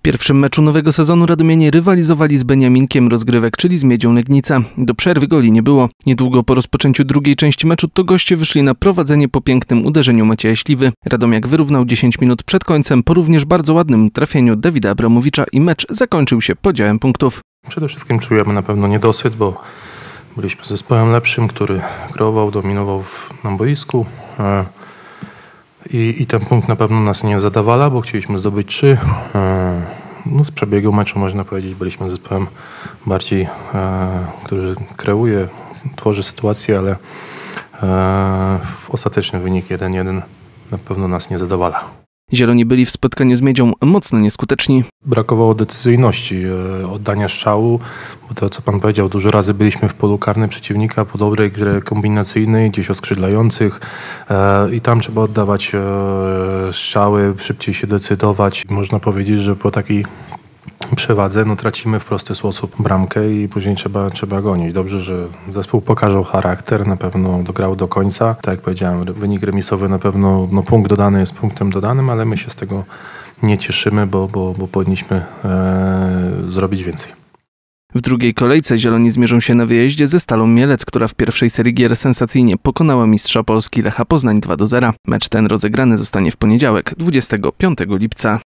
pierwszym meczu nowego sezonu radomianie rywalizowali z Beniaminkiem rozgrywek, czyli z Miedzią Legnica. Do przerwy goli nie było. Niedługo po rozpoczęciu drugiej części meczu to goście wyszli na prowadzenie po pięknym uderzeniu Macieja Śliwy. Radomiak wyrównał 10 minut przed końcem po również bardzo ładnym trafieniu Dawida Abramowicza i mecz zakończył się podziałem punktów. Przede wszystkim czujemy na pewno niedosyt, bo byliśmy zespołem lepszym, który kreował, dominował na boisku. I ten punkt na pewno nas nie zadawala, bo chcieliśmy zdobyć 3. Z przebiegu meczu można powiedzieć, byliśmy zespołem bardziej, który kreuje, tworzy sytuację, ale ostateczny wynik 1-1 na pewno nas nie zadowala. Zieloni byli w spotkaniu z Miedzią mocno nieskuteczni. Brakowało decyzyjności, oddania strzału, bo to co pan powiedział, dużo razy byliśmy w polu karnym przeciwnika po dobrej grze kombinacyjnej, gdzieś oskrzydlających i tam trzeba oddawać strzały, szybciej się decydować. Można powiedzieć, że po takiej przewadze tracimy w prosty sposób bramkę i później trzeba gonić. Dobrze, że zespół pokazał charakter, na pewno dograł do końca. Tak jak powiedziałem, wynik remisowy na pewno, punkt dodany jest punktem dodanym, ale my się z tego nie cieszymy, bo powinniśmy zrobić więcej. W drugiej kolejce Zieloni zmierzą się na wyjeździe ze Stalą Mielec, która w pierwszej serii gier sensacyjnie pokonała mistrza Polski Lecha Poznań 2-0. Mecz ten rozegrany zostanie w poniedziałek, 25 lipca.